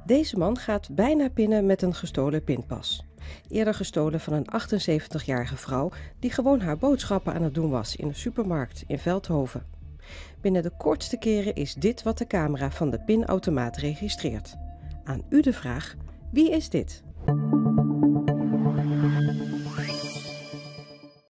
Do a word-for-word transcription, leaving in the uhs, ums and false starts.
Deze man gaat bijna pinnen met een gestolen pinpas. Eerder gestolen van een achtenzeventigjarige vrouw die gewoon haar boodschappen aan het doen was in een supermarkt in Veldhoven. Binnen de kortste keren is dit wat de camera van de pinautomaat registreert. Aan u de vraag: wie is dit?